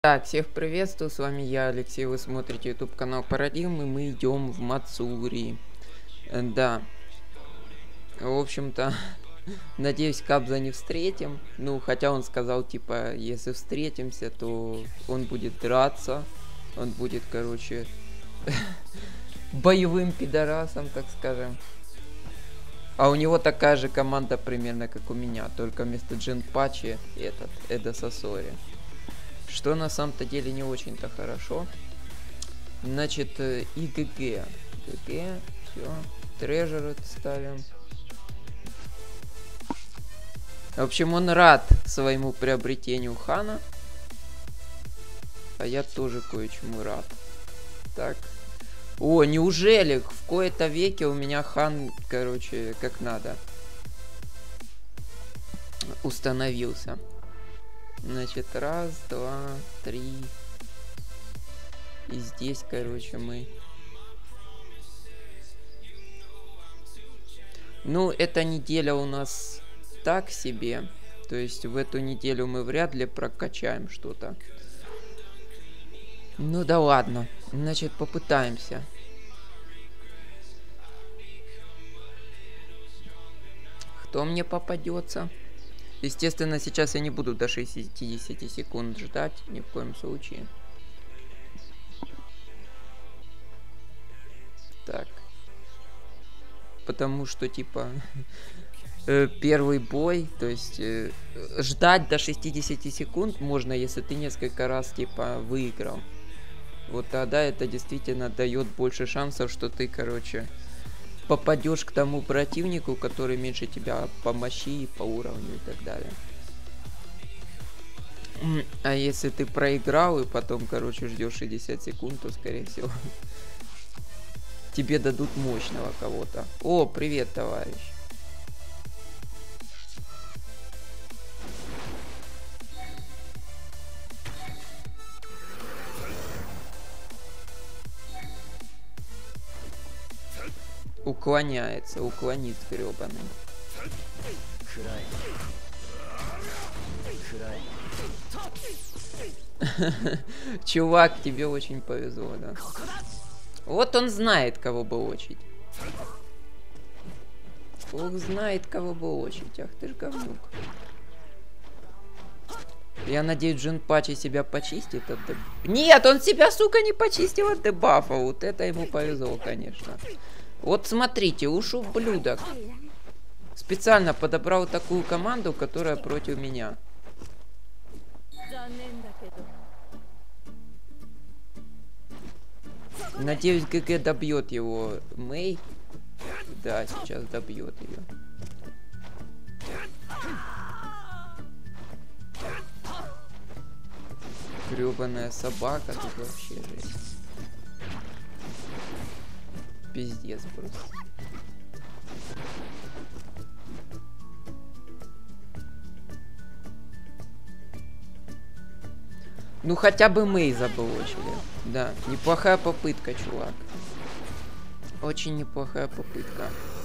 Так, всех приветствую, с вами я, Алексей, вы смотрите YouTube канал Парадигм, и мы идем в Мацури. Да, в общем-то, надеюсь, Кабза не встретим. Ну, хотя он сказал, типа, если встретимся, то он будет драться. Он будет, короче, боевым пидорасом, так скажем. А у него такая же команда примерно, как у меня, только вместо Джинпачи этот, Эда Сосори. Что на самом-то деле не очень-то хорошо. Значит, ИГГ. ГГ, все. Трежер ставим. В общем, он рад своему приобретению Хана. А я тоже кое-чему рад. Так. О, неужели в кои-то веке у меня Хан, короче, как надо установился. Значит, раз, два, три. И здесь, короче, мы... Ну, эта неделя у нас так себе. То есть в эту неделю мы вряд ли прокачаем что-то. Ну да ладно. Значит, попытаемся. Кто мне попадется? Естественно, сейчас я не буду до 60 секунд ждать, ни в коем случае. Так. Потому что, типа, первый бой, то есть, ждать до 60 секунд можно, если ты несколько раз, типа, выиграл. Вот тогда это действительно дает больше шансов, что ты, короче, попадешь к тому противнику, который меньше тебя по мощи, по уровню и так далее. А если ты проиграл и потом, короче, ждешь 60 секунд, то, скорее всего, тебе дадут мощного кого-то. О, привет, товарищ. Уклоняется, уклонит гребаный. Чувак, тебе очень повезло, да. Вот он знает, кого бы очить. Ох, знает, кого бы очить. Ах ты ж говнюк. Я надеюсь, Джинпачи себя почистит от дебафа. Нет, он себя, сука, не почистил от дебафа. Вот это ему повезло, конечно. Вот смотрите, уж ублюдок. Специально подобрал такую команду, которая против меня. Надеюсь, ГГ добьет его Мэй. Да, сейчас добьет ее. Гребаная собака тут вообще жесть. Пиздец просто. Ну хотя бы Мэй заблочили. Да, неплохая попытка, чувак. Очень неплохая попытка.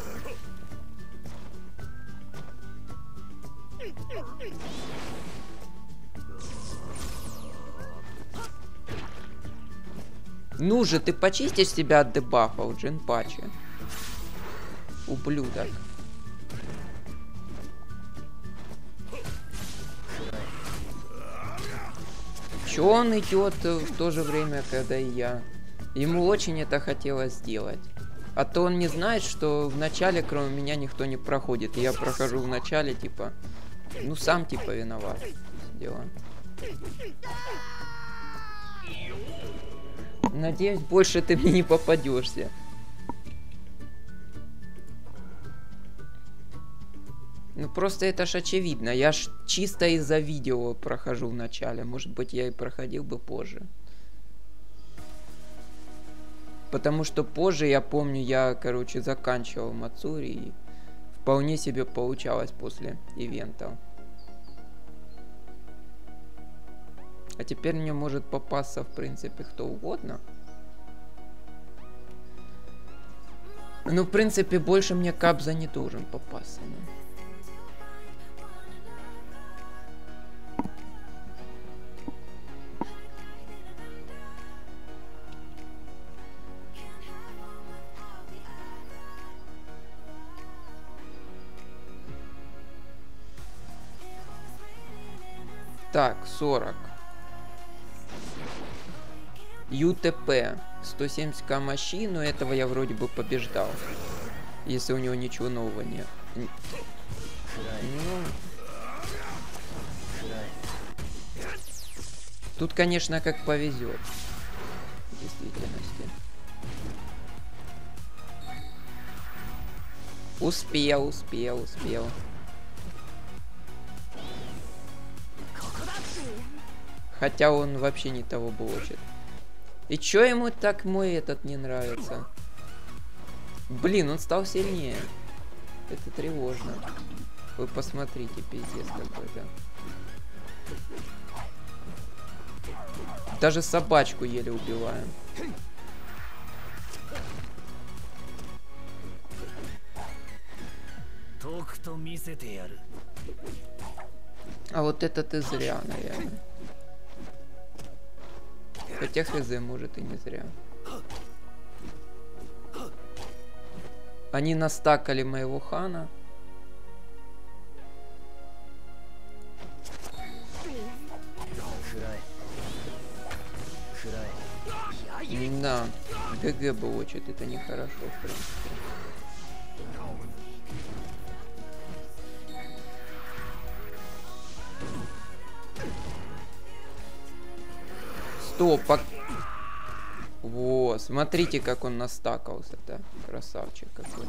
Ну же, ты почистишь себя от дебафов, Джинпачи. Ублюдок. Чё он идет в то же время, когда и я? Ему очень это хотелось сделать. А то он не знает, что в начале, кроме меня, никто не проходит. И я прохожу в начале, типа... Ну, сам, типа, виноват. Дела. Надеюсь, больше ты мне не попадешься. Ну, просто это ж очевидно. Я ж чисто из-за видео прохожу в начале. Может быть, я и проходил бы позже. Потому что позже, я помню, я, короче, заканчивал Мацури. И вполне себе получалось после ивентов. А теперь мне может попасться, в принципе, кто угодно. Ну, в принципе, больше мне Кабза не должен попасться. Да? Так, 40. ЮТП. 170к мощи, но этого я вроде бы побеждал. Если у него ничего нового нет. Ну... Тут, конечно, как повезет. В действительности. Успел. Хотя он вообще не того блочит. И чё ему так мой этот не нравится? Блин, он стал сильнее. Это тревожно. Вы посмотрите, пиздец какой-то. Даже собачку еле убиваем. А вот это ты зря, наверное. Хотя хз, может и не зря. Они настакали моего хана. Да, ГГ бы очит, это нехорошо, в принципе. Стоп, во, смотрите, как он настакался-то. Красавчик какой.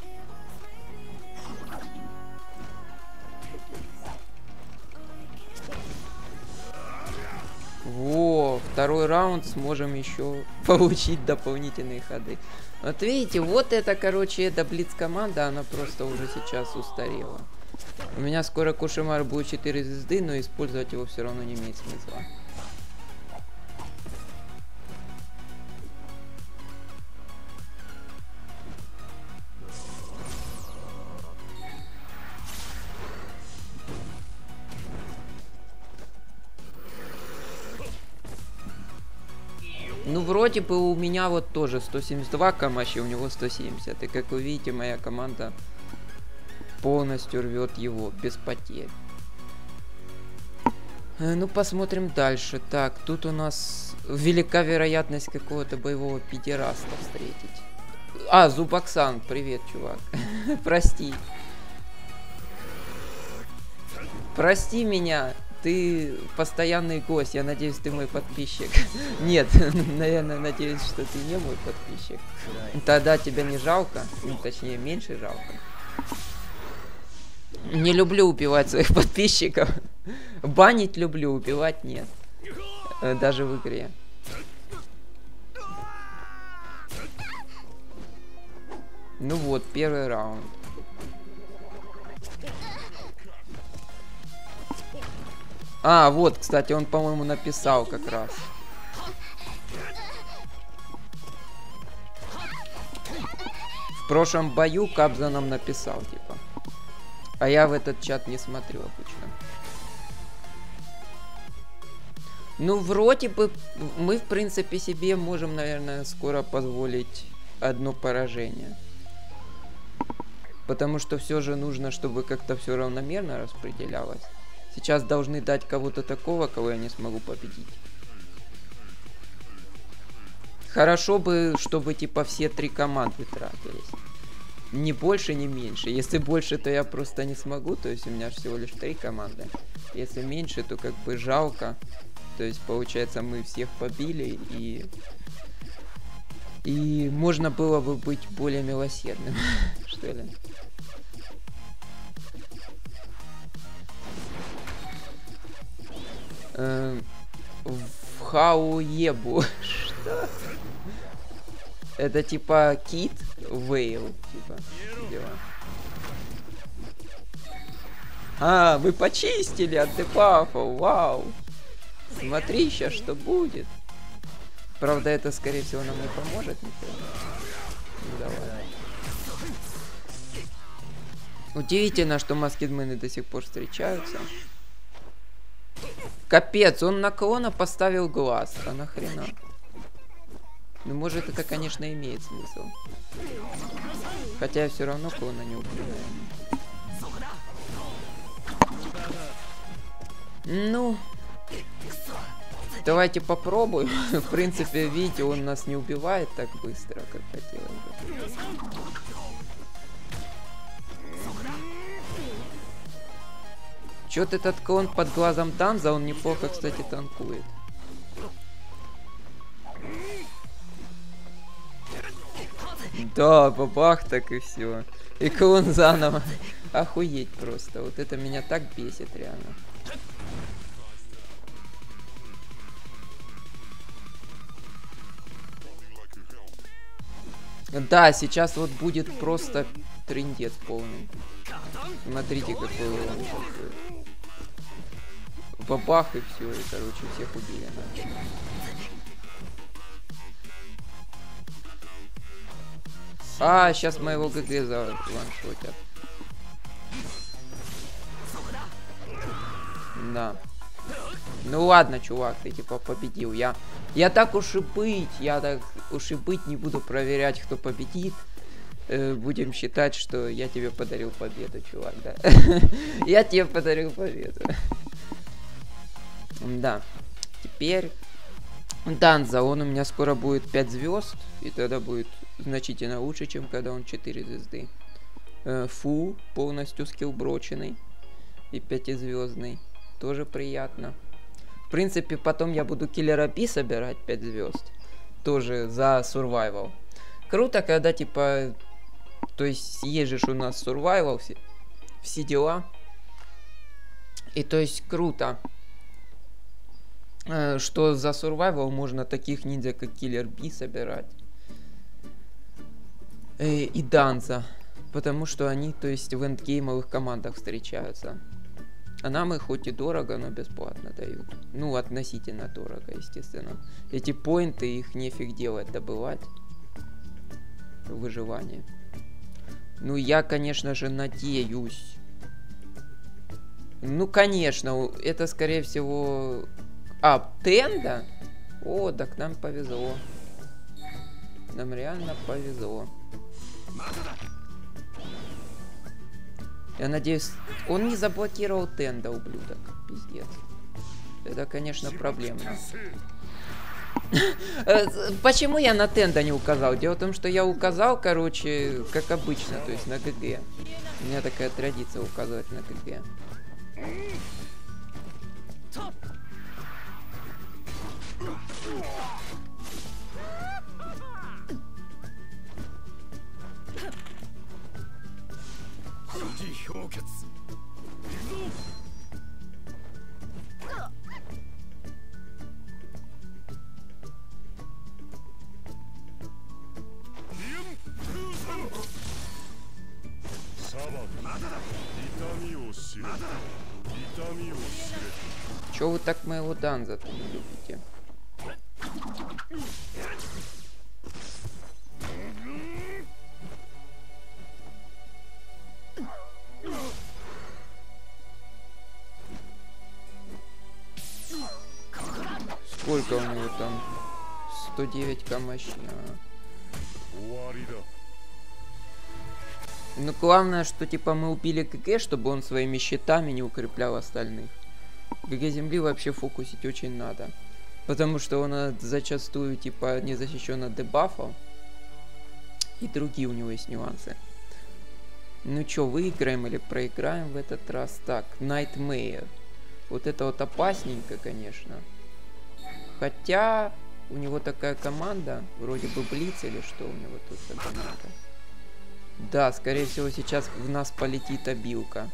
Во, второй раунд сможем еще получить дополнительные ходы. Вот видите, вот это, короче, эта блиц-команда, она просто уже сейчас устарела. У меня скоро Кошемар будет 4 звезды, но использовать его все равно не имеет смысла. Ну, вроде бы у меня вот тоже 172 камаши, у него 170. И как вы видите, моя команда полностью рвет его без потерь. Ну, посмотрим дальше. Так, тут у нас велика вероятность какого-то боевого педераста встретить. А, Зубаксан, привет, чувак. Прости. Прости меня. Ты постоянный гость, я надеюсь, ты мой подписчик. Нет, наверное, надеюсь, что ты не мой подписчик. Тогда тебя не жалко, ну, точнее, меньше жалко. Не люблю убивать своих подписчиков. Банить люблю, убивать нет. Даже в игре. Ну вот, первый раунд. А, вот, кстати, он, по-моему, написал как раз. В прошлом бою Кабза нам написал, типа. А я в этот чат не смотрю обычно. Ну, вроде бы мы, в принципе, себе можем, наверное, скоро позволить одно поражение. Потому что все же нужно, чтобы как-то все равномерно распределялось. Сейчас должны дать кого-то такого, кого я не смогу победить. Хорошо бы, чтобы типа все 3 команды тратились. Ни больше, ни меньше. Если больше, то я просто не смогу. То есть у меня всего лишь 3 команды. Если меньше, то как бы жалко. То есть получается мы всех побили и можно было бы быть более милосердным. Что ли? В Хауебу. Что? Это типа кит вейл, типа дела. А, мы почистили от дебафов, вау. Смотри сейчас, что будет. Правда, это, скорее всего, нам не поможет. Ну, давай. Удивительно, что маскетмены до сих пор встречаются. Капец, он на клона поставил глаз. А нахрена? Ну, может, это, конечно, имеет смысл. Хотя я все равно клона не убью, наверное. Ну, Давайте попробуем. В принципе, видите, он нас не убивает так быстро, как хотелось бы. Чё-то этот клон под глазом Данза, он неплохо, кстати, танкует. Да, бабах, так и все. И клон заново. Охуеть просто. Вот это меня так бесит, реально. Да, сейчас вот будет просто трындец полный. Смотрите, какой он сейчас будет. Бабах и все, и короче всех убили. А, сейчас моего ГГ заваншотят. Да. Ну ладно, чувак, ты типа победил. Я так уж и быть, не буду проверять, кто победит. Будем считать, что я тебе подарил победу, чувак, да. Я тебе подарил победу. Да. Теперь Данза, он у меня скоро будет 5 звезд, и тогда будет значительно лучше, чем когда он 4 звезды. Фу, полностью скиллброченный и 5-звездный. Тоже приятно. В принципе, потом я буду киллера Би собирать 5 звезд. Тоже за survival. Круто, когда типа... То есть есть же у нас survival, все дела. И то есть круто, что за survival можно таких ниндзя, как киллер Би, собирать. И Данза. Потому что они, то есть, в эндгеймовых командах встречаются. А нам их хоть и дорого, но бесплатно дают. Ну, относительно дорого, естественно. Эти поинты, их нефиг делать, добывать. Выживание. Ну, я, конечно же, надеюсь. Ну, конечно, это, скорее всего... А, Тенда? О, так нам повезло. Нам реально повезло. Я надеюсь, он не заблокировал Тенда, ублюдок. Пиздец. Это, конечно, проблемно. Почему я на Тенда не указал? Дело в том, что я указал, короче, как обычно, то есть на ГГ. У меня такая традиция указывать на ГГ. Чё вы так моего Данза-то не любите? Сколько у него там? 109к мощи. Ну, главное, что, типа, мы убили ГГ, чтобы он своими щитами не укреплял остальных. ГГ земли вообще фокусить очень надо. Потому что он зачастую, типа, не защищен от дебафов. И другие у него есть нюансы. Ну чё, выиграем или проиграем в этот раз? Так, Nightmare. Вот это вот опасненько, конечно. Хотя, у него такая команда, вроде бы Блиц или что у него тут за команда. Да, скорее всего, сейчас в нас полетит обилка.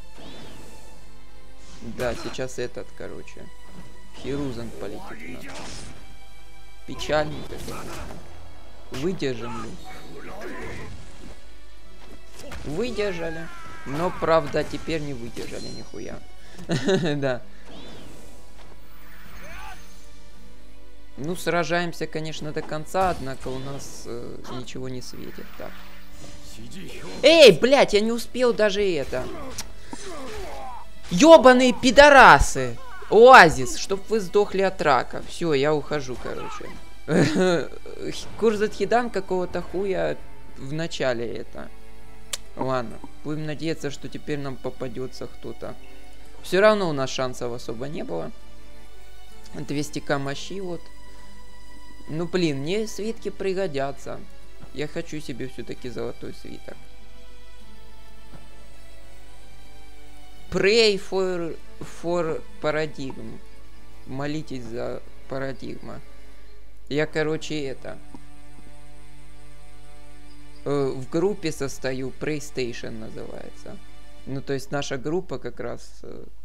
Да, сейчас этот, короче. Хирузен полетит в нас. Печальненько, конечно. Выдержим ли? Выдержали. Но, правда, теперь не выдержали нихуя. Да. Ну, сражаемся, конечно, до конца, однако у нас ничего не светит. Так. Эй, блядь, я не успел даже это. Ёбаные пидорасы! Оазис, чтоб вы сдохли от рака. Все, я ухожу, короче. Курзатхидан какого-то хуя в начале это. Ладно, будем надеяться, что теперь нам попадется кто-то. Все равно у нас шансов особо не было. 200к мощи вот. Ну, блин, мне свитки пригодятся. Я хочу себе все-таки золотой свиток. Pray for парадигм. Молитесь за парадигма. Я, короче, это... в группе состою, PlayStation называется. Ну, то есть наша группа как раз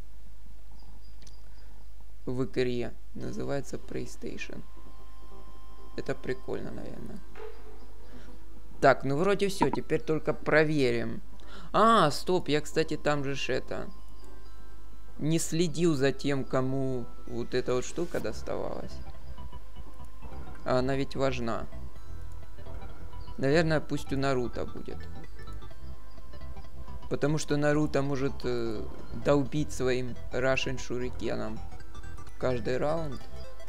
в игре называется PlayStation. Это прикольно, наверное. Так, ну вроде все, теперь только проверим. А, стоп, я, кстати, там же это... Не следил за тем, кому вот эта вот штука доставалась. А она ведь важна. Наверное, пусть у Наруто будет. Потому что Наруто может долбить своим Russian шурикеном каждый раунд.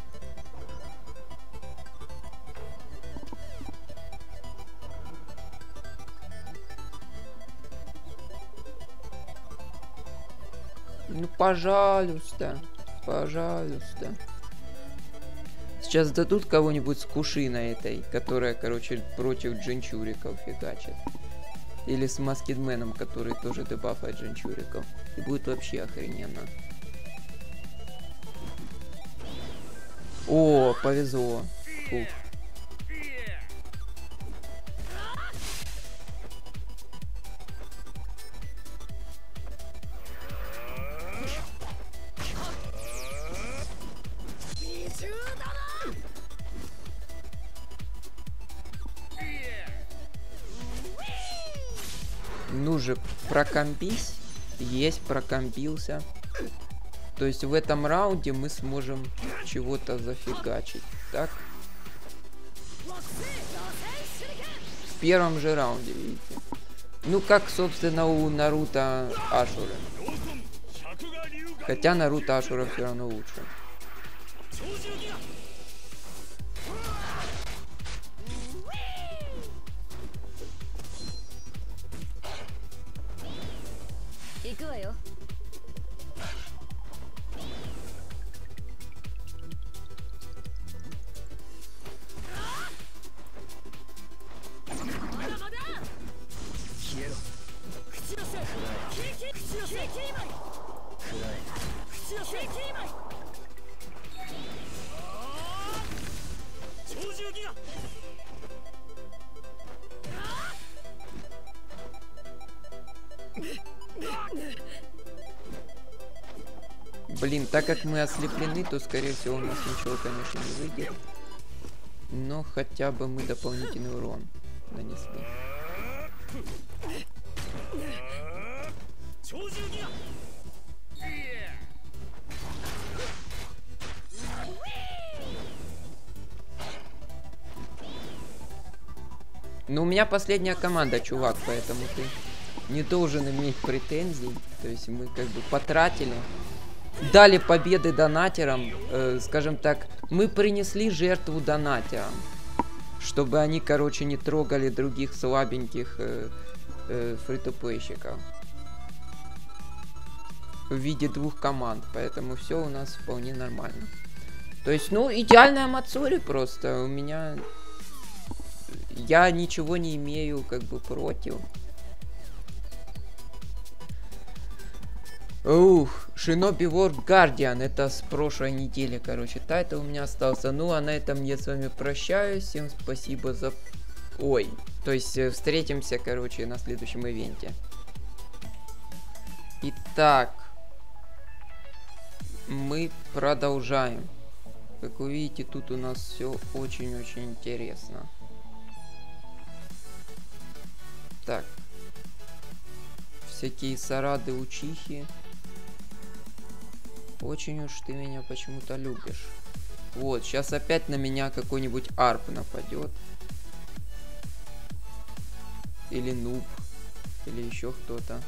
Ну, пожалуйста. Пожалуйста. Сейчас дадут кого-нибудь с Кушиной этой, которая, короче, против джинчуриков фигачит. Или с Маскедменом, который тоже дебафает джинчуриков. И будет вообще охрененно. О, повезло. Фух. Ну же, прокомбись. Есть, прокомбился. То есть в этом раунде мы сможем чего-то зафигачить. Так? В первом же раунде, видите. Ну, как, собственно, у Наруто Ашуры. Хотя Наруто Ашура все равно лучше. Блин, так как мы ослеплены, то, скорее всего, у нас ничего, конечно, не выйдет. Но хотя бы мы дополнительный урон нанесли. Ну, у меня последняя команда, чувак, поэтому ты не должен иметь претензий. То есть мы как бы потратили, дали победы донатерам, скажем так, мы принесли жертву донатерам, чтобы они, короче, не трогали других слабеньких фри-то-плейщиков в виде двух команд, поэтому все у нас вполне нормально. То есть, ну, идеальная Мацури просто, у меня... Я ничего не имею, как бы, против. Ух, Shinobi World Guardian, это с прошлой недели, короче, тайтл у меня остался. Ну, а на этом я с вами прощаюсь. Всем спасибо за... Ой, то есть встретимся, короче, на следующем ивенте. Итак, мы продолжаем. Как вы видите, тут у нас все очень-очень интересно. Так. Всякие сарады, учихи. Очень уж ты меня почему-то любишь. Вот, сейчас опять на меня какой-нибудь арп нападет. Или нуб. Или еще кто-то.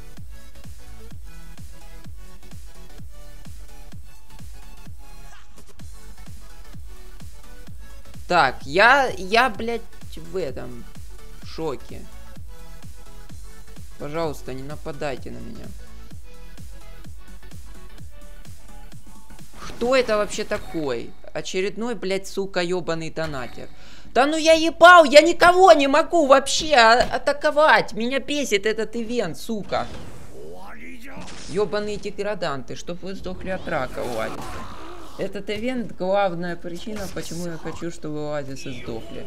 Так, я, блядь, в этом шоке. Пожалуйста, не нападайте на меня. Кто это вообще такой? Очередной, блядь, сука, ёбаный донатер. Да ну я ебал, я никого не могу вообще атаковать. Меня бесит этот ивент, сука. Ёбаные деграданты, чтоб вы сдохли от рака, Оазиса. Этот ивент главная причина, почему я хочу, чтобы Оазисы сдохли.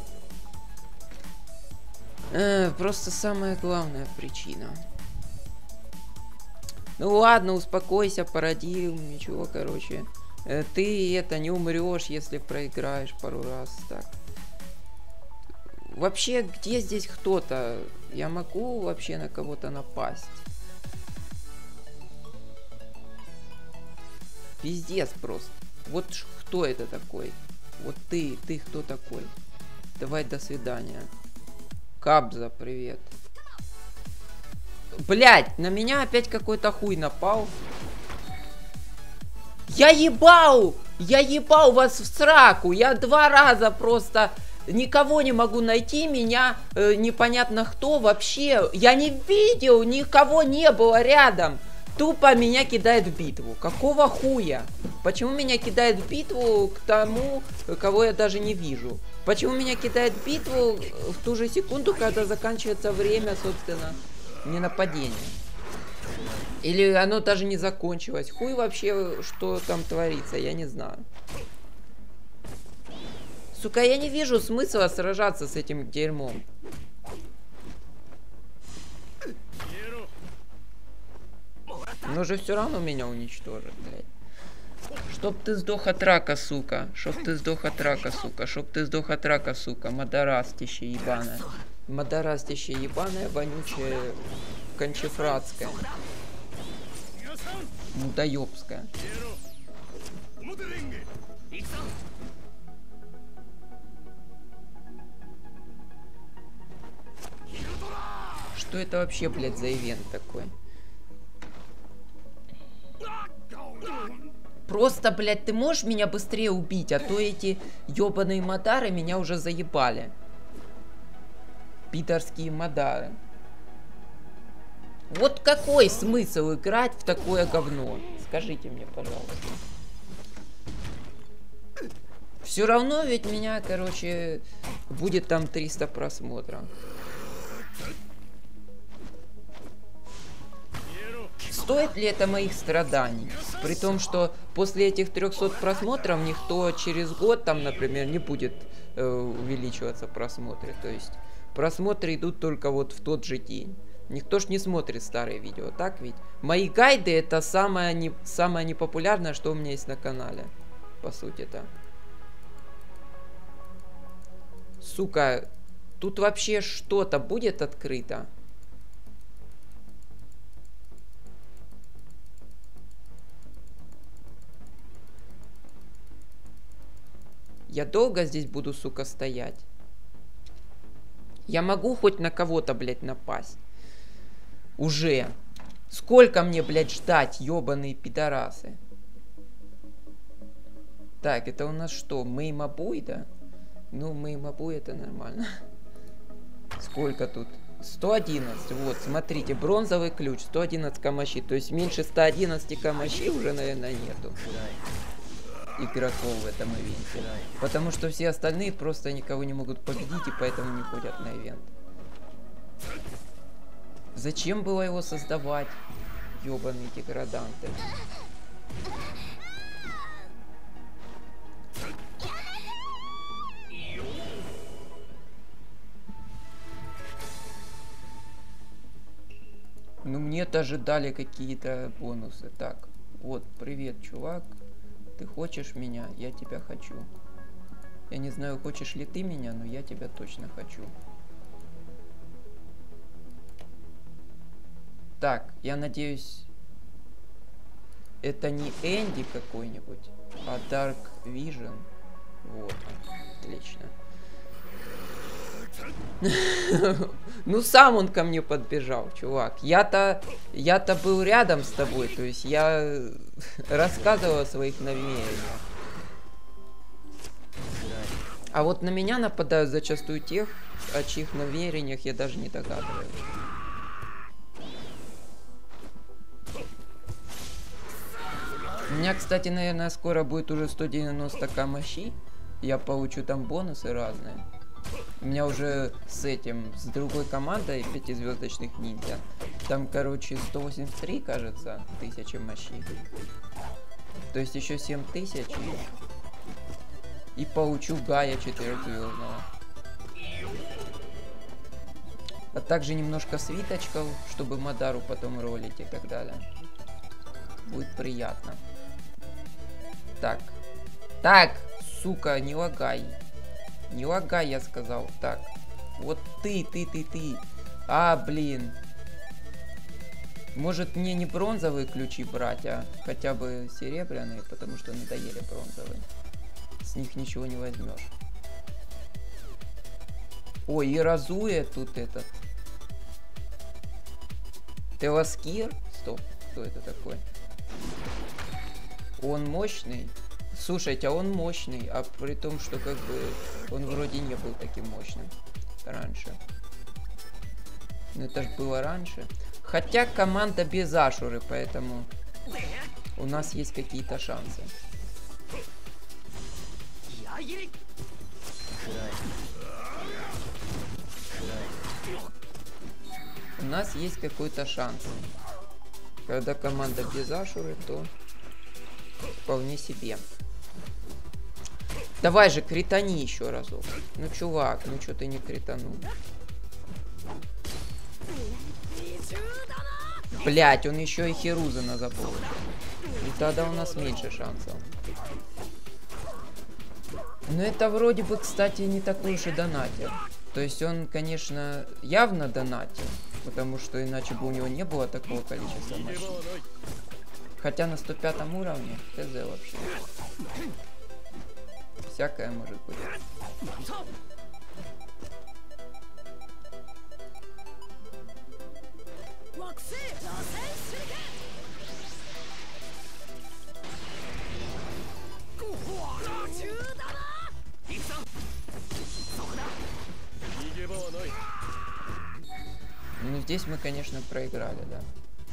Просто самая главная причина. Ну ладно, успокойся, парадигм, ничего, короче. Ты это не умрешь, если проиграешь пару раз, так. Вообще, где здесь кто-то? Я могу вообще на кого-то напасть? Пиздец просто. Вот кто это такой? Вот ты кто такой? Давай, до свидания. Кабза, привет. Блять, на меня опять какой-то хуй напал. Я ебал вас в сраку. Я 2 раза просто никого не могу найти. Меня непонятно кто вообще. Я не видел, никого не было рядом. Тупо меня кидает в битву. Какого хуя? Почему меня кидает в битву к тому, кого я даже не вижу? Почему меня кидает в битву в ту же секунду, когда заканчивается время, собственно, не нападения? Или оно даже не закончилось? Хуй вообще, что там творится, я не знаю. Сука, я не вижу смысла сражаться с этим дерьмом. Но же все равно меня уничтожит, блядь. Чтоб ты сдох от рака, сука. Чтоб ты сдох от рака, сука. Чтоб ты сдох от рака, сука. Модарастище ебаная. Модарастище ебаная, вонючая, кончефратская. Мудоёбская. Что это вообще, блядь, за ивент такой? Просто, блядь, ты можешь меня быстрее убить, а то эти ёбаные мадары меня уже заебали. Питерские мадары. Вот какой смысл играть в такое говно? Скажите мне, пожалуйста. Все равно ведь меня, короче, будет там 300 просмотров. Стоит ли это моих страданий? При том, что после этих 300 просмотров никто через год, там, например, не будет увеличиваться просмотры. То есть просмотры идут только вот в тот же день. Никто ж не смотрит старые видео, так ведь? Мои гайды это самое непопулярное, что у меня есть на канале. По сути-то. Сука, тут вообще что-то будет открыто? Я долго здесь буду, сука, стоять? Я могу хоть на кого-то, блядь, напасть? Уже. Сколько мне, блядь, ждать, ёбаные пидорасы? Так, это у нас что? Мэймабуй, да? Ну, Мэймабуй это нормально. Сколько тут? 111. Вот, смотрите, бронзовый ключ, 111 камаши. То есть меньше 111 камаши уже, наверное, нету игроков в этом ивенте. Потому что все остальные просто никого не могут победить и поэтому не ходят на ивент. Зачем было его создавать? Ёбаные деграданты. Ну мне даже дали какие-то бонусы. Так, вот, привет, чувак. Ты хочешь меня? Я тебя хочу. Я не знаю, хочешь ли ты меня, но я тебя точно хочу. Так, я надеюсь, это не Энди какой-нибудь, а Dark Vision. Вот, отлично. Ну, сам он ко мне подбежал, чувак. Я-то был рядом с тобой, то есть я рассказывал о своих намерениях. А вот на меня нападают зачастую тех, о чьих намерениях я даже не догадываюсь. У меня, кстати, наверное, скоро будет уже 190к мощи. Я получу там бонусы разные. У меня уже с этим, с другой командой 5-звездочных ниндзя. Там, короче, 183, кажется, тысячи мощи. То есть еще 7000 и получу Гая 4-звездного. А также немножко свиточков, чтобы Мадару потом ролить и так далее. Будет приятно. Так. Так, сука, не лагай. Не лагай, я сказал. Так. Вот ты. А, блин. Может мне не бронзовые ключи брать, а хотя бы серебряные, потому что надоели бронзовые. С них ничего не возьмешь. Ой, и Разуя тут этот. Теласкир? Стоп, кто это такой? Он мощный? Слушайте, а он мощный, а при том, что как бы он вроде не был таким мощным раньше. Но это же было раньше. Хотя команда без Ашуры, поэтому у нас есть какие-то шансы. У нас есть какой-то шанс. Когда команда без Ашуры, то вполне себе. Давай же, критани еще разок. Ну, чувак, ну что ты не кританул? Блять, он еще и Хирузена заполучил. И тогда у нас меньше шансов. Но это вроде бы, кстати, не такой уж и донатер. То есть он, конечно, явно донатил. Потому что иначе бы у него не было такого количества мощи. Хотя на 105 уровне, хз вообще. Всякое может быть. Ну здесь мы, конечно, проиграли, да.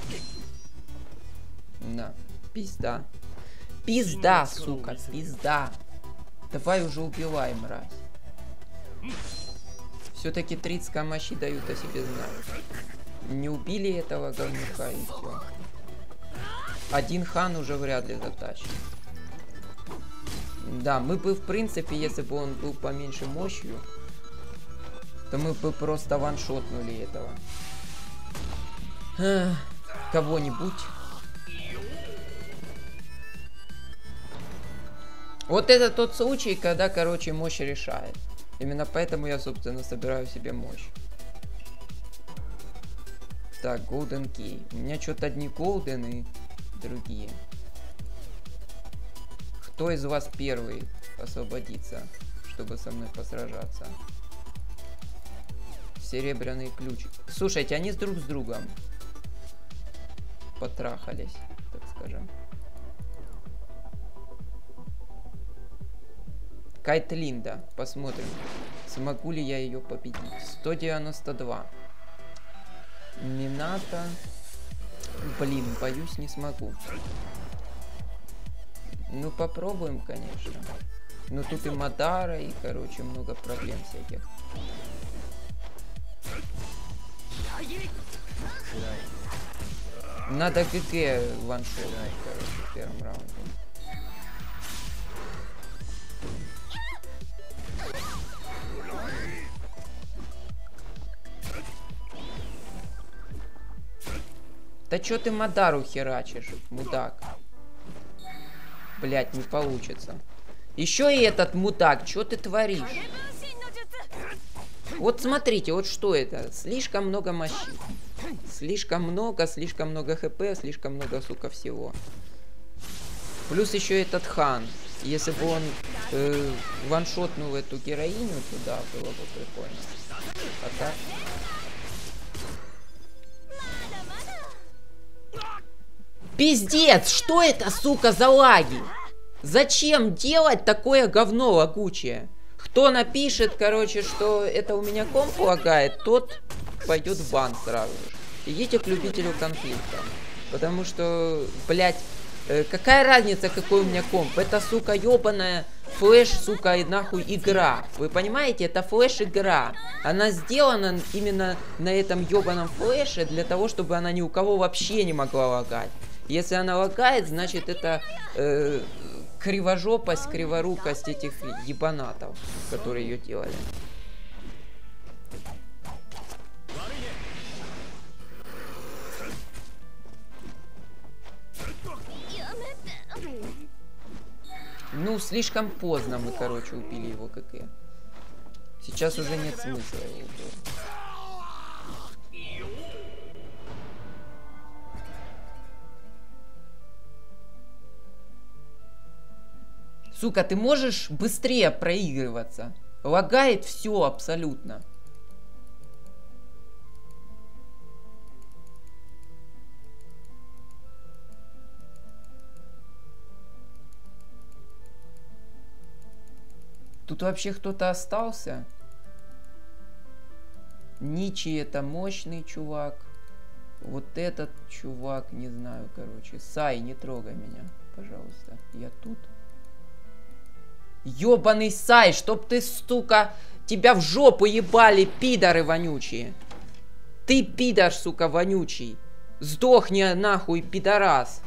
Да. Пизда. Пизда, сука, пизда. Давай уже убивай, мразь. Все-таки 30 мощи дают о себе знать. Не убили этого говнюка и все. Один хан уже вряд ли затащит. Да, мы бы, в принципе, если бы он был поменьше мощью, то мы бы просто ваншотнули этого. Кого-нибудь. Вот это тот случай, когда, короче, мощь решает. Именно поэтому я, собственно, собираю себе мощь. Так, Golden Key. У меня что-то одни Golden и другие. Кто из вас первый освободится, чтобы со мной посражаться? Серебряный ключ. Слушайте, они друг с другом потрахались, так скажем. Кайтлинда. Посмотрим, смогу ли я ее победить. 192. Минато. Блин, боюсь, не смогу. Ну, попробуем, конечно. Но тут и Мадара, и, короче, много проблем всяких. Надо ГГ ваншотнуть, короче, в первом раунде. Да чё ты Мадару херачишь, мудак? Блять, не получится. Еще и этот мудак, чё ты творишь? Вот смотрите, вот что это? Слишком много мощи. Слишком много хп, слишком много, сука, всего. Плюс еще этот хан. Если бы он ваншотнул эту героиню туда, было бы прикольно. А так... Пиздец, что это, сука, за лаги? Зачем делать такое говно лагучее? Кто напишет, короче, что это у меня комп лагает, тот пойдет в бан сразу же. Идите к любителю конфликта. Потому что, блядь, Какая разница, какой у меня комп? Это, сука, ебаная флеш, сука, и нахуй игра. Вы понимаете? Это флеш-игра. Она сделана именно на этом ебаном флеше для того, чтобы она ни у кого вообще не могла лагать. Если она лагает, значит это кривожопость, криворукость этих ебанатов, которые ее делали. Ну, слишком поздно мы, короче, убили его КК. Сейчас уже нет смысла его убить. Сука, ты можешь быстрее проигрываться? Лагает все абсолютно. Тут вообще кто-то остался? Ничи это мощный чувак. Вот этот чувак, не знаю, короче. Сай, не трогай меня, пожалуйста. Я тут. Ёбаный Сай, чтоб ты, сука, тебя в жопу ебали, пидоры вонючие. Ты пидор, сука, вонючий. Сдохни нахуй, пидорас.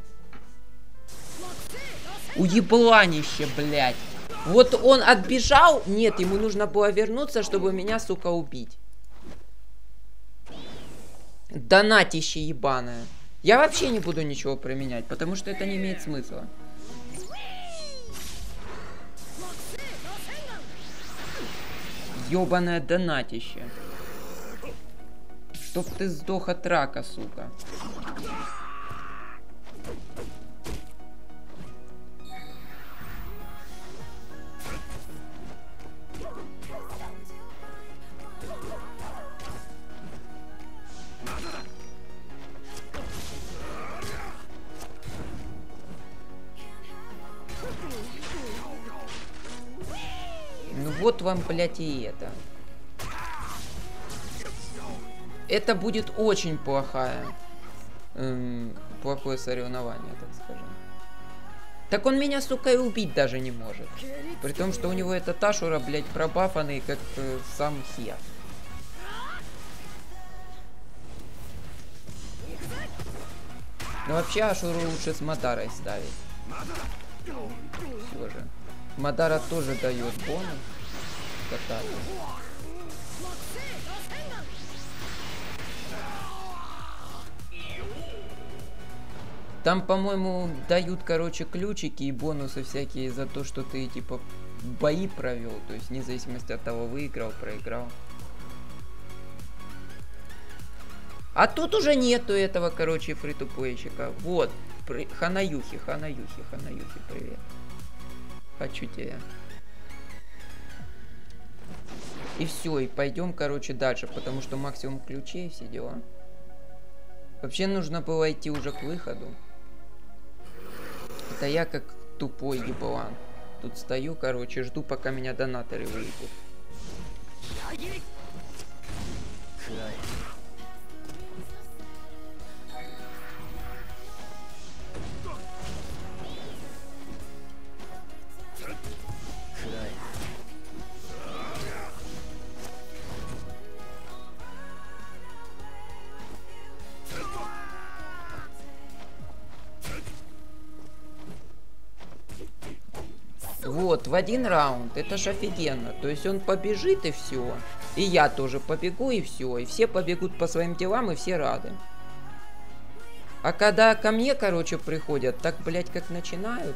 Уебланище, блядь. Вот он отбежал. Нет, ему нужно было вернуться, чтобы меня, сука, убить. Донатище ебаное. Я вообще не буду ничего применять, потому что это не имеет смысла. Ёбаное донатище. Чтоб ты сдох от рака, сука. Ну вот вам, блядь, и это. Это будет очень плохое соревнование, так скажем. Так он меня, сука, и убить даже не может. При том, что у него это Ташура, блядь, пробафанный, как сам хер. Но вообще Ашуру лучше с Мадарой ставить. Все же. Мадара тоже дает бонус. Катаю. Там, по-моему, дают, короче, ключики и бонусы всякие за то, что ты, типа, бои провел. То есть, вне зависимости от того, выиграл, проиграл. А тут уже нету этого, короче, фри-ту-плейчика. Вот. Ханаюхи, привет. Хочу тебя. И все, и пойдем, короче, дальше, потому что максимум ключей, все дела. Вообще нужно было идти уже к выходу. Это я как тупой еблан. Тут стою, короче, жду, пока меня донаторы выйдут. Вот, в один раунд. Это ж офигенно. То есть он побежит и все. И я тоже побегу и все. И все побегут по своим делам и все рады. А когда ко мне, короче, приходят, так, блядь, как начинают.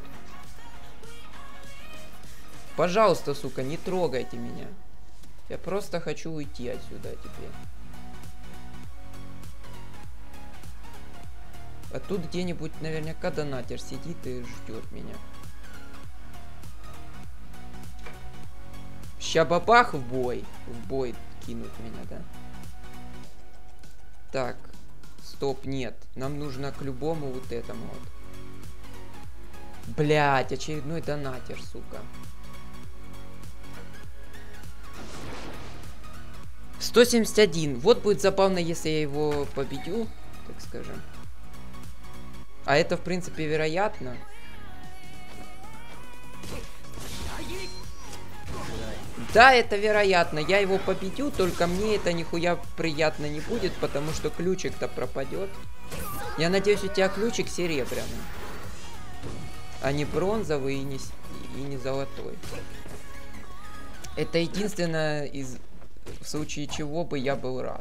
Пожалуйста, сука, не трогайте меня. Я просто хочу уйти отсюда теперь. А тут где-нибудь наверняка донатер сидит и ждет меня. Ща бабах в бой. В бой кинут меня, да? Так. Стоп, нет. Нам нужно к любому вот этому вот. Блять, очередной донатер, сука. 171. Вот будет забавно, если я его победю, так скажем. А это, в принципе, вероятно. Да, это вероятно. Я его победю, только мне это нихуя приятно не будет, потому что ключик-то пропадет. Я надеюсь, у тебя ключик серебряный, а не бронзовый и не золотой. Это единственное, в случае чего бы я был рад.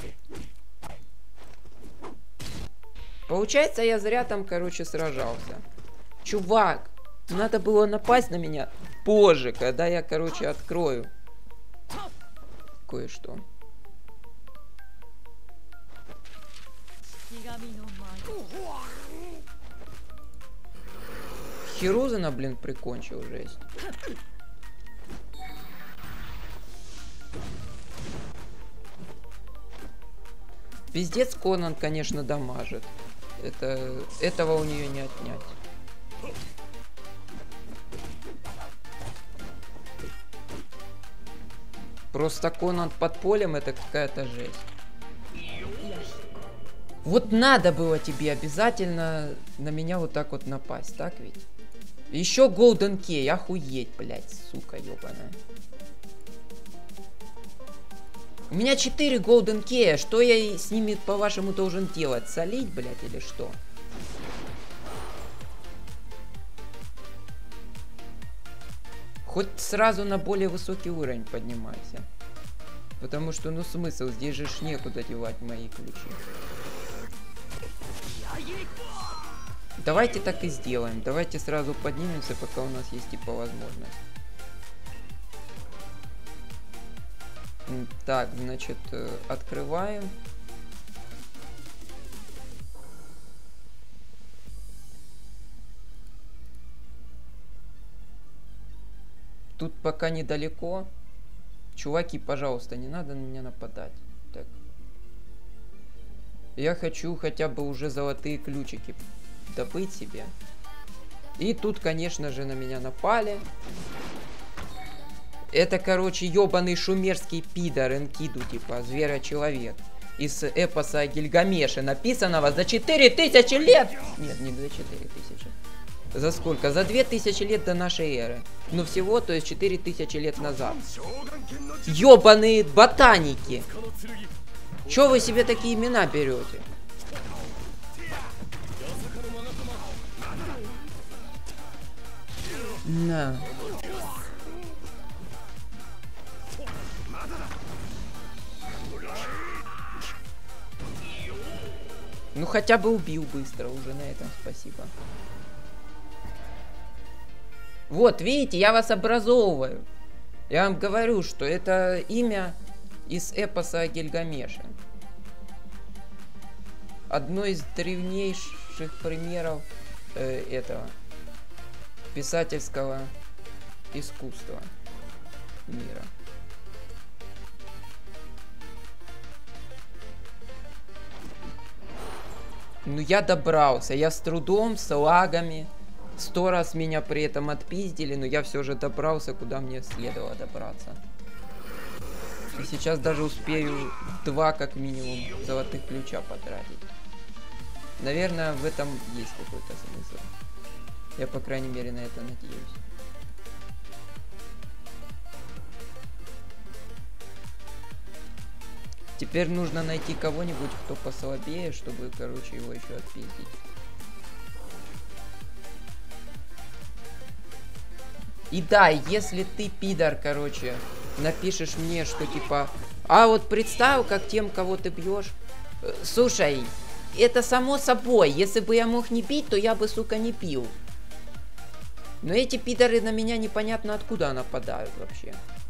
Получается, я зря там, короче, сражался. Чувак, надо было напасть на меня позже, когда я, короче, открою кое-что. Хирузена, блин, прикончил, жесть. Пиздец, Конан, конечно, дамажит. Этого у нее не отнять. Просто Конан под полем — это какая-то жесть. Вот надо было тебе обязательно на меня вот так вот напасть, так ведь? Еще Golden Key, охуеть, блядь, сука ёбаная. У меня 4 Golden Key, что я с ними, по-вашему, должен делать? Солить, блядь, или что? Хоть сразу на более высокий уровень поднимайся. Потому что, ну смысл, здесь же ж некуда девать мои ключи. Давайте так и сделаем. Давайте сразу поднимемся, пока у нас есть типа возможность. Так, значит, открываем. Тут пока недалеко. Чуваки, пожалуйста, не надо на меня нападать. Так. Я хочу хотя бы уже золотые ключики добыть себе. И тут, конечно же, на меня напали. Это, короче, ёбаный шумерский пидор Энкиду, типа, зверочеловек. Из эпоса о Гильгамеше, написанного за 4000 лет! Нет, не за 4000. За сколько? За 2000 лет до нашей эры. Ну, всего, то есть 4000 лет назад. Ёбаные ботаники! Чё вы себе такие имена берете? На. Ну хотя бы убил быстро, уже на этом спасибо. Вот, видите, я вас образовываю. Я вам говорю, что это имя из эпоса о Гильгамеше. Одно из древнейших примеров этого писательского искусства мира. Ну я добрался, я с трудом, с лагами. 100 раз меня при этом отпиздили, но я все же добрался, куда мне следовало добраться. И сейчас даже успею 2 как минимум золотых ключа потратить. Наверное, в этом есть какой-то смысл. Я, по крайней мере, на это надеюсь. Теперь нужно найти кого-нибудь, кто послабее, чтобы, короче, его еще отпиздить. И да, если ты, пидор, короче, напишешь мне, что типа... А вот представь, как тем, кого ты бьешь. Слушай, это само собой. Если бы я мог не пить, то я бы, сука, не пил. Но эти пидоры на меня непонятно откуда нападают вообще.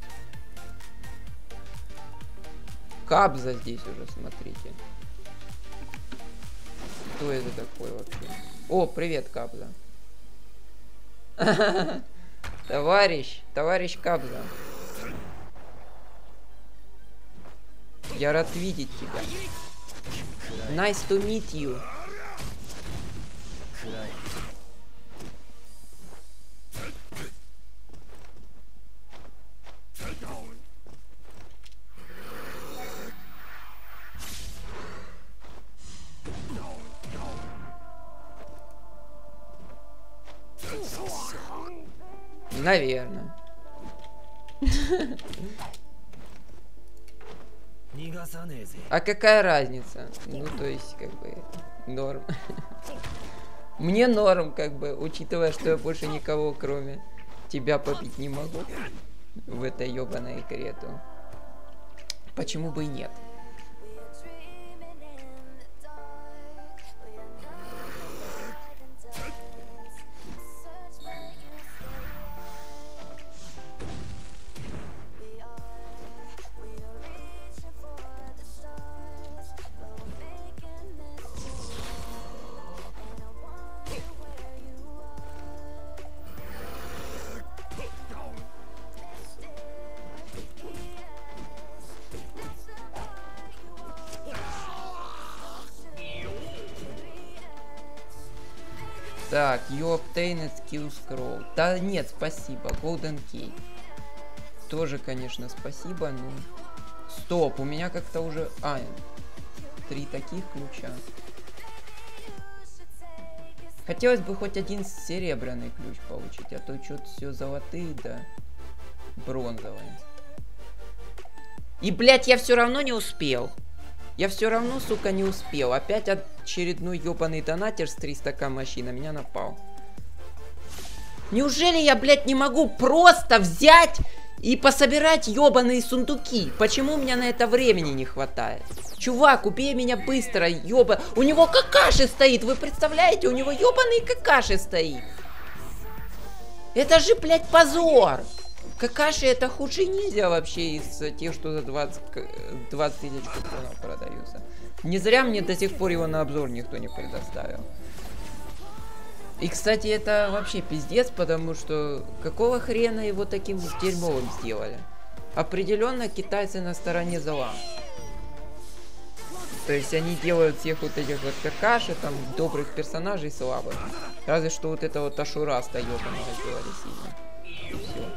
Кабза здесь уже, смотрите. Кто это такой вообще? О, привет, Кабза. Товарищ Кабза. Я рад видеть тебя. Nice to meet you. Наверное. А какая разница? Ну, то есть, как бы, норм. Мне норм, как бы, учитывая, что я больше никого, кроме тебя, побить не могу в этой ёбаной игре, то почему бы и нет? Так, you obtained skill scroll. Да нет, спасибо. Golden Key. Тоже, конечно, спасибо, но... Стоп, у меня как-то уже... 3 таких ключа. Хотелось бы хоть один серебряный ключ получить, а то что-то все золотые, да бронзовые. И, блядь, я все равно не успел. Я все равно, сука, не успел. Опять очередной ёбаный донатер с 300к мощи на меня напал. Неужели я, блядь, не могу просто взять и пособирать ёбаные сундуки? Почему у меня на это времени не хватает? Чувак, убей меня быстро, ёба. У него какаши стоит, вы представляете? У него ёбаный какаши стоит. Это же, блядь, позор. Какаши это худший ниндзя вообще из тех, что за 20 тысяч купонов продаются. Не зря мне до сих пор его на обзор никто не предоставил. И, кстати, это вообще пиздец, потому что какого хрена его таким дерьмовым сделали? Определенно китайцы на стороне зла. То есть они делают всех вот этих вот какаши, там, добрых персонажей слабых. Разве что вот это вот Ашураста ёбаного сделали сильно. И все.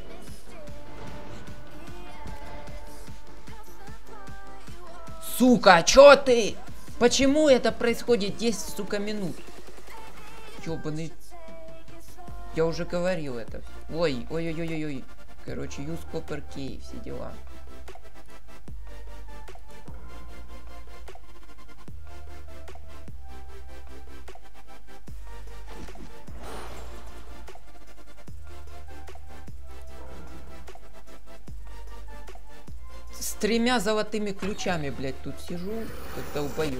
Сука, чё ты? Почему это происходит 10, сука, минут? Ёбаный. Я уже говорил это. Ой, ой-ой-ой-ой. Короче, use copper key, все дела. С 3 золотыми ключами, блядь, тут сижу, как долбоёб.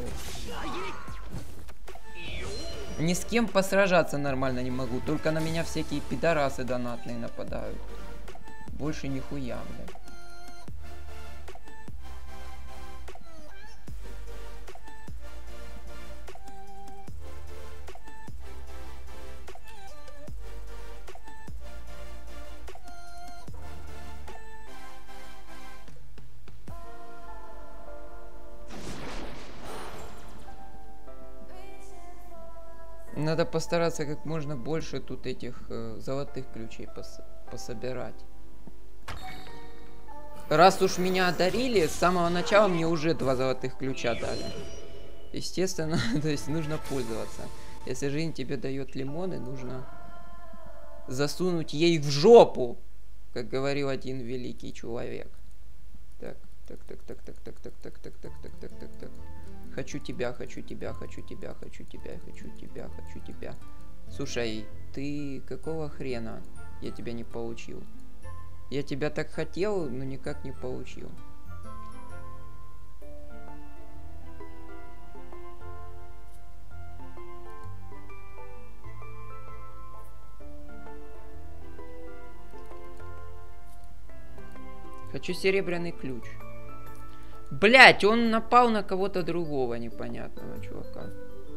Ни с кем посражаться нормально не могу. Только на меня всякие пидорасы донатные нападают. Больше нихуя, блядь. Надо постараться как можно больше тут этих золотых ключей пособирать. Раз уж меня одарили, с самого начала мне уже 2 золотых ключа дали. Естественно, то есть нужно пользоваться. Если жизнь тебе дает лимоны, нужно засунуть ей в жопу, как говорил один великий человек. Так. Хочу тебя, хочу тебя, хочу тебя, хочу тебя, хочу тебя, хочу тебя. Слушай, ты какого хрена? Я тебя не получил. Я тебя так хотел, но никак не получил. Хочу серебряный ключ. Блять, он напал на кого-то другого непонятного чувака.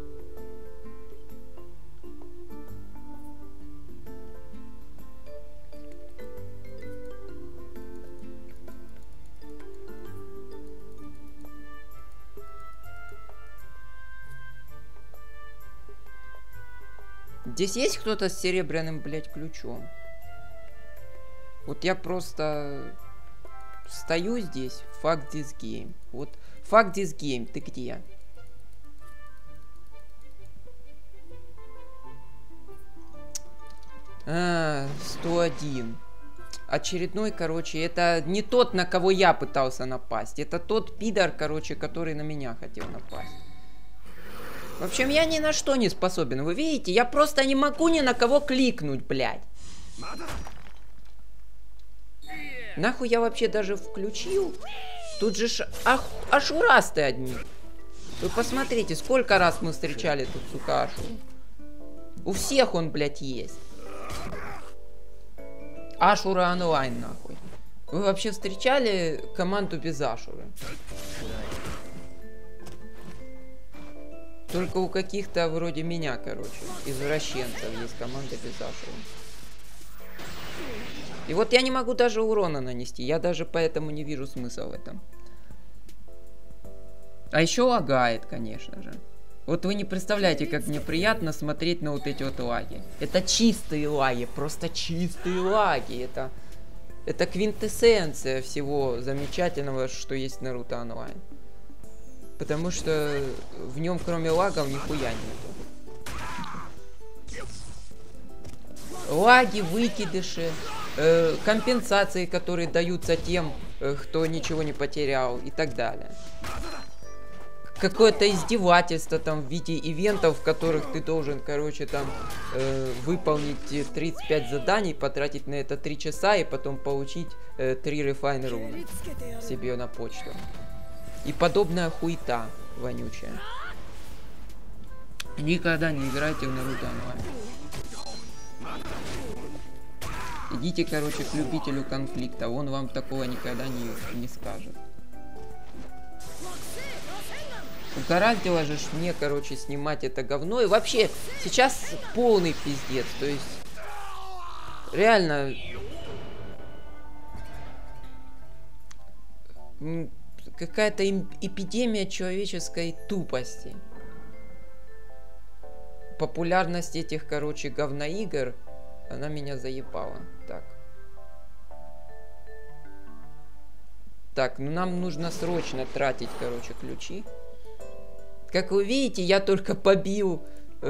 Здесь есть кто-то с серебряным, блять, ключом? Вот я просто стою здесь. Fuck this game. Вот. Fuck this game. Ты где? 101. Очередной, короче, это не тот, на кого я пытался напасть. Это тот пидор, короче, который на меня хотел напасть. В общем, я ни на что не способен. Вы видите, я просто не могу ни на кого кликнуть, блядь. Нахуй я вообще даже включил? Тут же ашурасты одни. Вы посмотрите, сколько раз мы встречали тут, сука, ашу. У всех он, блядь, есть. Ашура онлайн, нахуй. Вы вообще встречали команду без Ашуры? Только у каких-то вроде меня, короче, извращенцев есть команда без Ашуры. И вот я не могу даже урона нанести. Я даже поэтому не вижу смысла в этом. А еще лагает, конечно же. Вот вы не представляете, как мне приятно смотреть на вот эти вот лаги. Это чистые лаги, просто чистые лаги. Это квинтэссенция всего замечательного, что есть в Наруто онлайн. Потому что в нем кроме лагов нихуя нету. Лаги, выкидыши, компенсации, которые даются тем, кто ничего не потерял и так далее. Какое-то издевательство там в виде ивентов, в которых ты должен, короче, там выполнить 35 заданий, потратить на это 3 часа и потом получить 3 рефайн руны себе на почту. И подобная хуета вонючая. Никогда не играйте в Наруто онлайн. Идите, короче, к любителю конфликта, он вам такого никогда не скажет. Угораздило же мне, короче, снимать это говно. И вообще, сейчас полный пиздец. То есть, реально... Какая-то эпидемия человеческой тупости. Популярность этих, короче, говноигр, она меня заебала. Так, ну нам нужно срочно тратить, короче, ключи. Как вы видите, я только побил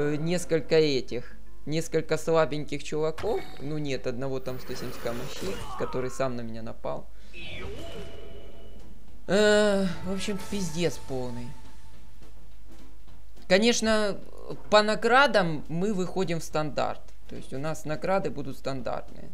несколько слабеньких чуваков. Ну нет, одного там 170 мощи, который сам на меня напал. В общем, пиздец полный. Конечно, по наградам мы выходим в стандарт. То есть у нас награды будут стандартные.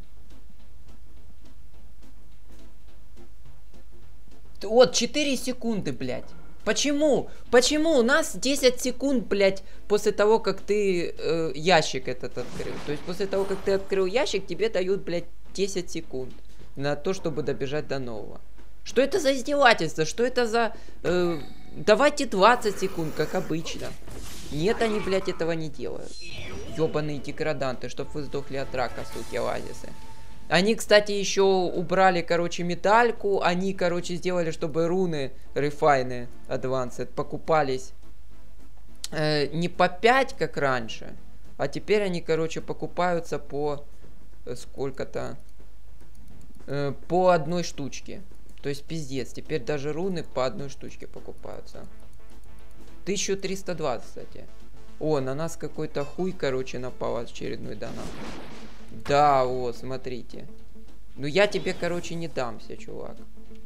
Вот, 4 секунды, блядь. Почему? Почему у нас 10 секунд, блядь, после того, как ты ящик этот открыл? То есть после того, как ты открыл ящик, тебе дают, блядь, 10 секунд на то, чтобы добежать до нового. Что это за издевательство? Что это за... давайте 20 секунд, как обычно. Нет, они, блядь, этого не делают. Ёбаные деграданты, чтоб вы сдохли от рака, суки, оазисы. Они, кстати, еще убрали, короче, медальку. Они, короче, сделали, чтобы руны рефайны Advanced покупались не по 5, как раньше. А теперь они, короче, покупаются по... сколько-то... по одной штучке. То есть пиздец, теперь даже руны по одной штучке покупаются. 1302, кстати. О, на нас какой-то хуй, короче, напал очередной донат. Да, вот, смотрите. Ну я тебе, короче, не дамся, чувак.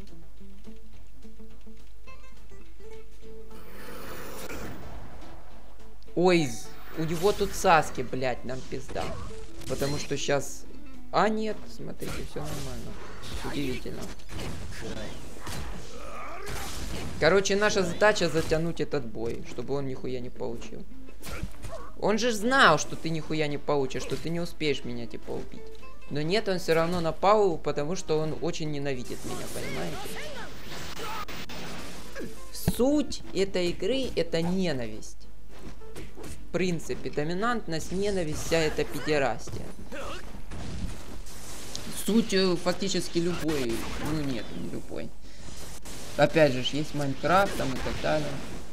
Ой, у него тут Саски, блядь, нам пизда. Потому что сейчас... А, нет, смотрите, все нормально. Удивительно. Короче, наша задача затянуть этот бой, чтобы он нихуя не получил. Он же знал, что ты нихуя не получишь, что ты не успеешь меня, типа, убить. Но нет, он все равно напал, потому что он очень ненавидит меня, понимаете? Суть этой игры — это ненависть. В принципе, доминантность, ненависть, вся эта педерастия. Суть фактически любой, ну нет, не любой. Опять же, есть Майнкрафт там и так далее.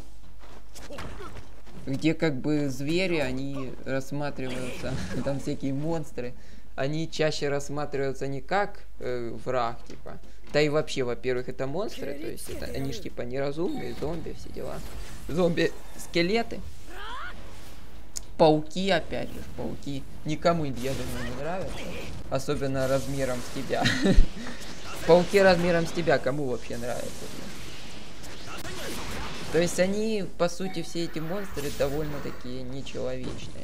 Где как бы звери, они рассматриваются, там всякие монстры, они чаще рассматриваются не как враг, типа. Да и вообще, во-первых, это монстры, то есть это, они ж типа неразумные, зомби, все дела. Зомби-скелеты. Пауки, опять же, пауки. Никому, я думаю, не нравятся. Особенно размером с тебя. Пауки размером с тебя кому вообще нравятся? То есть они, по сути, все эти монстры довольно-таки нечеловечные.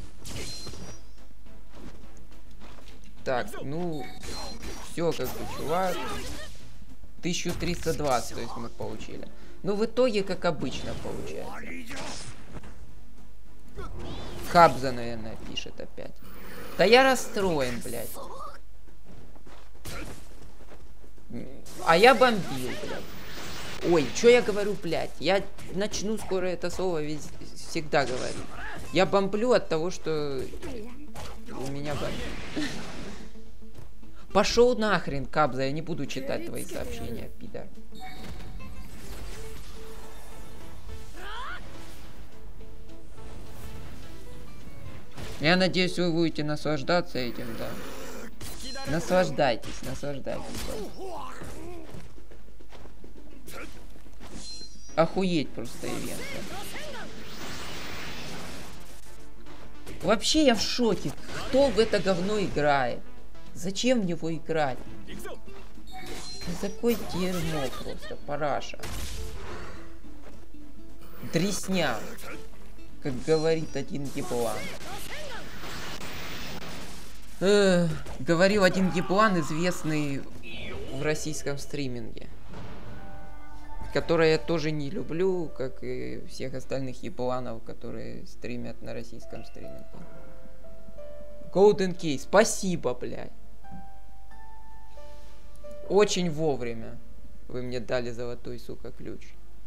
Так, ну, все как бы, чувак. 1320, то есть мы получили. Ну, в итоге, как обычно, получается. Хабза, наверное, пишет опять. Да я расстроен, блядь. А я бомбил, блядь. Ой, что я говорю, блядь? Я начну скоро это слово всегда говорить. Я бомблю от того, что у меня бомбит. Пошел нахрен, Кабза, я не буду читать твои сообщения, пидор. Я надеюсь, вы будете наслаждаться этим, да. Наслаждайтесь, наслаждайтесь. Да. Охуеть просто ивент. Вообще я в шоке. Кто в это говно играет? Зачем в него играть? Такое дерьмо просто, параша. Дресня. Как говорит один еблан. Говорил один еблан, известный в российском стриминге. Который я тоже не люблю, как и всех остальных ебланов, которые стримят на российском стриминге. Golden Key, спасибо, блядь. Очень вовремя вы мне дали золотой, сука, ключ.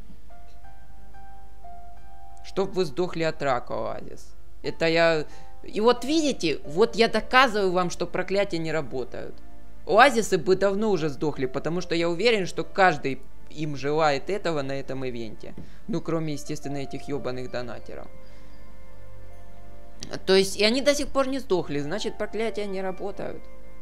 Чтоб вы сдохли от рака, Оазис. Это я... И вот видите, вот я доказываю вам, что проклятия не работают. Оазисы бы давно уже сдохли, потому что я уверен, что каждый им желает этого на этом ивенте. Ну, кроме, естественно, этих ебаных донатеров. То есть, и они до сих пор не сдохли, значит, проклятия не работают.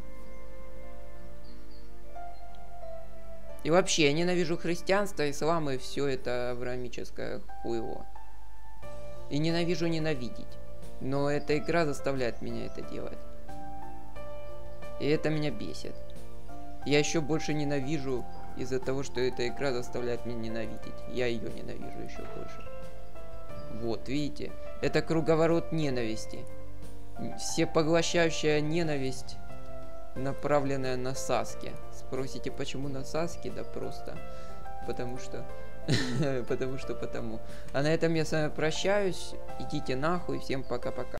И вообще, я ненавижу христианство, ислам и все это авраамическое хуево. И ненавижу ненавидеть. Но эта игра заставляет меня это делать. И это меня бесит. Я еще больше ненавижу из-за того, что эта игра заставляет меня ненавидеть. Я ее ненавижу еще больше. Вот, видите? Это круговорот ненависти. Всепоглощающая ненависть, направленная на Саске. Спросите, почему на Саске? Да просто потому что... потому. А на этом я с вами прощаюсь. Идите нахуй. Всем пока-пока.